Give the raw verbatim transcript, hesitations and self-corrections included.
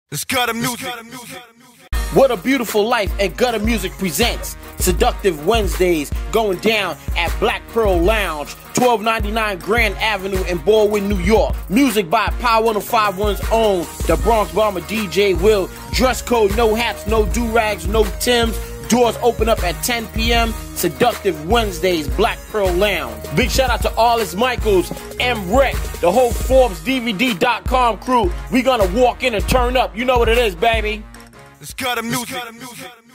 It's Gutta Music. What a beautiful life, and Gutta Music presents Seductive Wednesdays, going down at Black Pearl Lounge, twelve ninety-nine Grand Avenue in Baldwin, New York. Music by Power one oh five one's own, the Bronx Bomber D J Will. Dress code, no hats, no do-rags, no Timbs. Doors open up at ten p.m. Seductive Wednesdays, Black Pearl Lounge. Big shout out to Arliss Michaels, M.Reck, the whole Forbes D V D dot com crew. We gonna walk in and turn up. You know what it is, baby. It's Gutta Music.